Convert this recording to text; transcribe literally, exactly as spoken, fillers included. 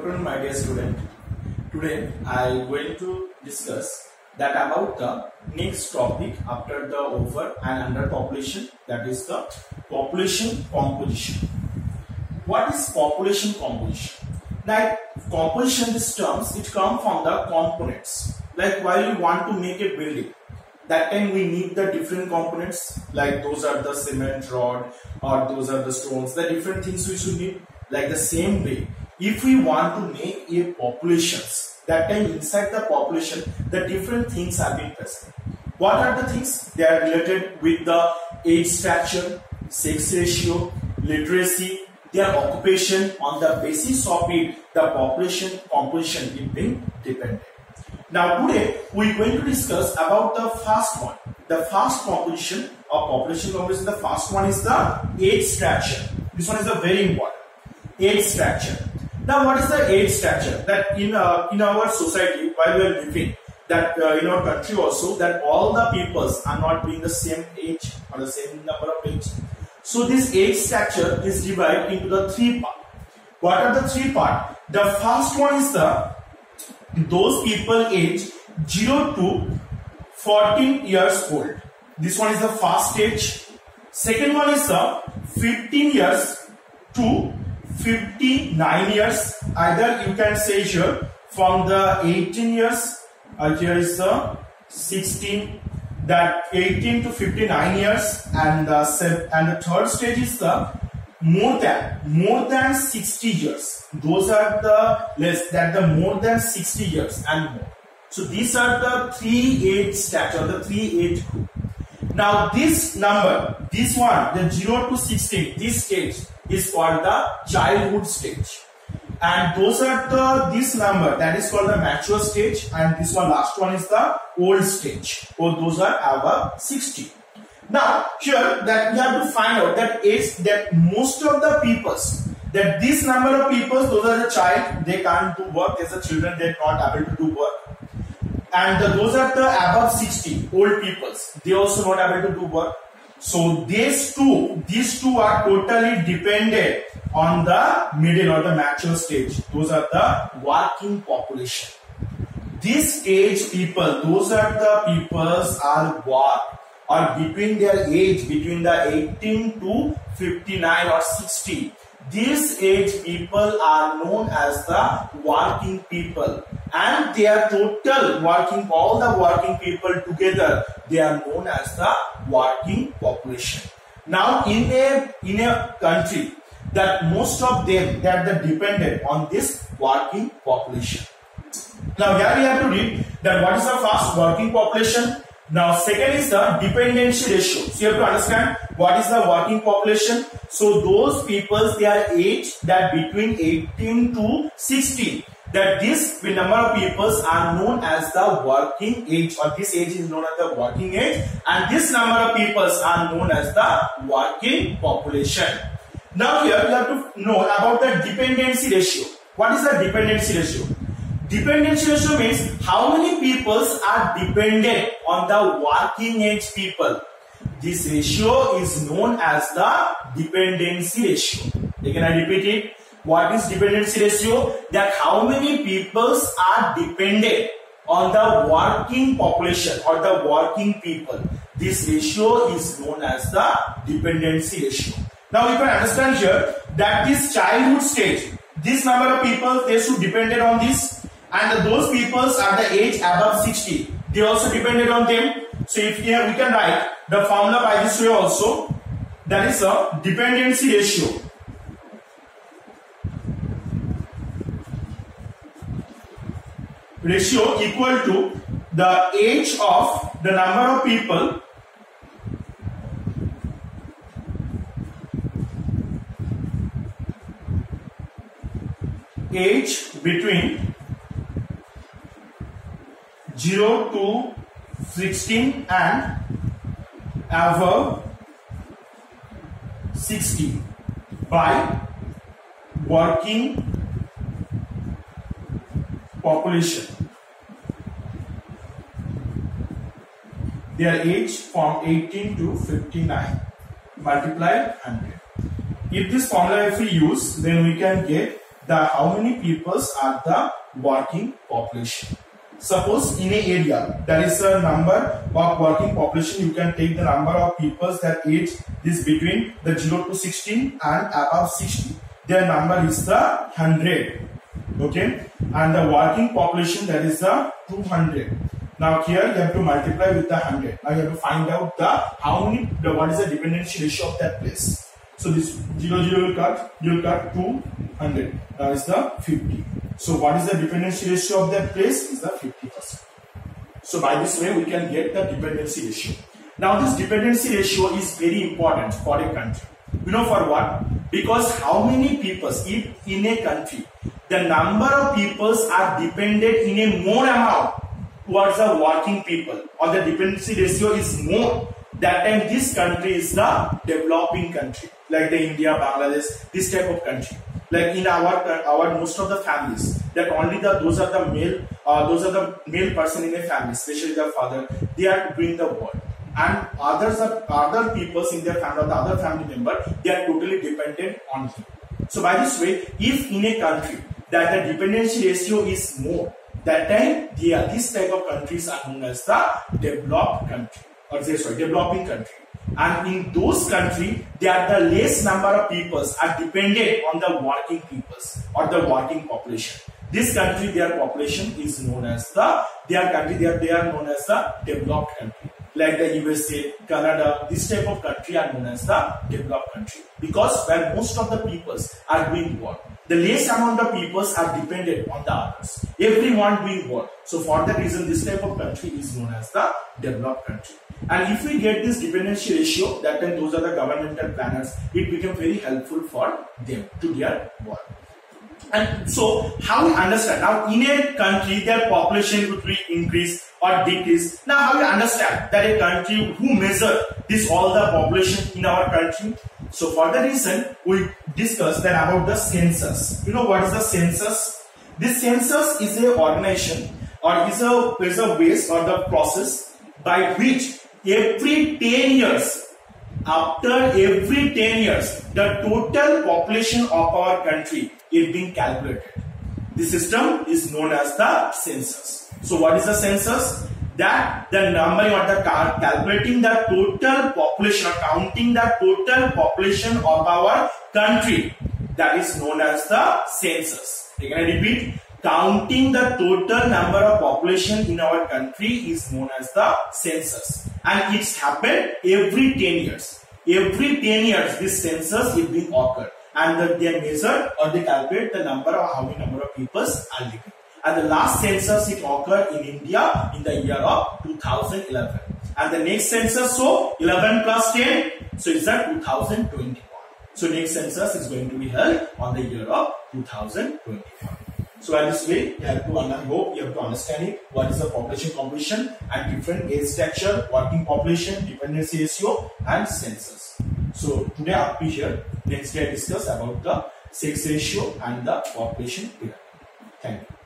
afternoon, my dear student. Today I am going to discuss that about the next topic after the over and under population, that is the population composition. What is population composition? Like composition, these terms, it come from the components. Like while we want to make a building, that time we need the different components, like those are the cement rod or those are the stones, the different things we should need. Like the same way, if we want to make a populations, that time inside the population the different things are being present. What are the things? They are related with the age structure, sex ratio, literacy, their occupation. On the basis of it, the population composition is being dependent. Now today we are going to discuss about the first one. The first composition of population composition, the first one is the age structure. This one is a very important. Age structure. Now what is the age structure? That in uh, in our society, while we are living, that uh, in our country also, that all the peoples are not being the same age or the same number of age. So this age structure is divided into the three parts. What are the three parts? The first one is the those people age zero to fourteen years old. This one is the first stage. Second one is the fifteen years to fifty-nine years. Either you can say here from the eighteen years, uh, here is the sixteen, that eighteen to fifty-nine years, and the seven, and the third stage is the more than more than sixty years. Those are the less that the more than sixty years and more. So these are the three age structure, the three age group. Now this number, this one, the zero to sixteen, this stage is called the childhood stage, and those are the this number that is called the mature stage, and this one last one is the old stage, or those are above sixty. Now here that we have to find out that age, that most of the peoples, that this number of peoples, those are the child, they can't do work, as the children they are not able to do work, and the, those are the above sixty old peoples, they also not able to do work. So these two, these two are totally dependent on the middle or the mature stage. Those are the working population. This age people, those are the peoples are work or between their age, between the eighteen to fifty-nine or sixty. These age people are known as the working people, and they are total working, all the working people together, they are known as the working population. Now in a in a country that most of them, they are the dependent on this working population. Now here we have to read that what is the first working population. Now second is the dependency ratio. So you have to understand what is the working population. So those peoples, they are aged that between eighteen to sixty. That this number of peoples are known as the working age, or this age is known as the working age, and this number of peoples are known as the working population. Now here we have to know about the dependency ratio. What is the dependency ratio? Dependency ratio means how many peoples are dependent on the working age people. This ratio is known as the dependency ratio. Again I repeat it. What is dependency ratio? That how many peoples are dependent on the working population or the working people. This ratio is known as the dependency ratio. Now you can understand here that this childhood stage, this number of people, they should dependent on this, and those peoples are the age above sixty. They also depended on them. So if here we can write the formula by this way also, that is a dependency ratio. Ratio equal to the age of the number of people age between zero to sixteen and above sixty by working population. Their age from eighteen to fifty-nine multiplied one hundred. If this formula if we use, then we can get the how many peoples are the working population. Suppose in a area there is a number of working population, you can take the number of peoples that age is between the zero to sixteen and above sixty. Their number is the one hundred. Okay, and the working population, that is the two hundred. Now here you have to multiply with the one hundred. Now you have to find out the how many, the what is the dependency ratio of that place. So this zero zero will cut, you will cut two hundred. That is the fifty. So what is the dependency ratio of that place? Is the fifty percent. So by this way we can get the dependency ratio. Now this dependency ratio is very important for a country. You know for what? Because how many people, if in a country the number of peoples are dependent in a more amount towards the working people, or the dependency ratio is more, that time this country is the developing country, like the India, Bangladesh, this type of country. Like in our our most of the families, that only the those are the male, uh, those are the male person in a family, especially the father, they are doing the work, and others are other peoples in their family, the other family member, they are totally dependent on him. So by this way, if in a country that the dependency ratio is more, that time they are, this type of countries are known as the developed country, or say sorry, developing country. And in those countries, there are the less number of peoples are dependent on the working peoples or the working population. This country, their population is known as the, their country, they are, they are known as the developed country. Like the U S A, Canada, this type of country are known as the developed country. Because where most of the peoples are doing work, the less amount of peoples are dependent on the others. Everyone doing work. So for that reason, this type of country is known as the developed country. And if we get this dependency ratio, that then those are the governmental planners, it becomes very helpful for them to their work. And so how we understand, now in a country their population would be increase or decrease. Now how we understand that a country who measure this all the population in our country? So for the reason we discussed that about the census. You know what is the census? This census is a organization or is a is a ways or the process by which every ten years, after every ten years, the total population of our country is being calculated. This system is known as the census. So what is the census? That the number or the calculating the total population, or counting the total population of our country, that is known as the census. Can I repeat? Counting the total number of population in our country is known as the census, and it's happened every ten years. Every ten years this census is being occurred, and the, they measure or they calculate the number of how many number of people are living. And the last census it occurred in India in the year of two thousand eleven, and the next census, so eleven plus ten, so it's at two thousand twenty-one. So next census is going to be held on the year of two thousand twenty-one. So at this way, you have to, I hope you have to understand it, what is the population composition and different age structure, working population, dependency ratio and census. So today up to here, next day I discuss about the sex ratio and the population pyramid. Thank you.